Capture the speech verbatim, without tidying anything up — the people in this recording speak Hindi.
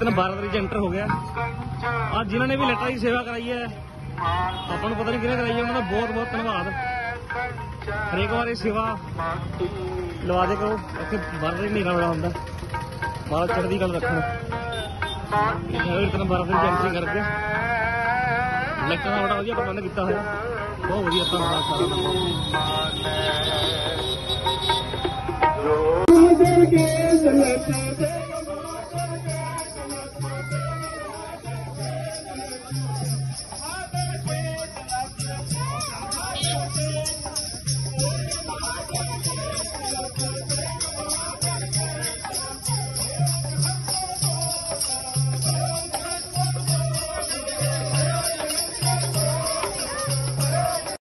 कीर्तन बारह तरीक एंटर हो गया। आज जिन्होंने भी लैटरा की सेवा कराई है ਆਪਾਂ ਨੂੰ पता नहीं किन्हें कराई है, उन्होंने बहुत बहुत धन्यवाद। हरेक बार ये सेवा लवा दे करो, इतने बारह तरीक नहीं बड़ा होंगे बारह चढ़ती गल रखना। कीर्तन बारह तरीक एंट्री करके लैटरा का बड़ा वधिया प्रबंध किया होया, बहुत वधिया धन्यवाद सारा।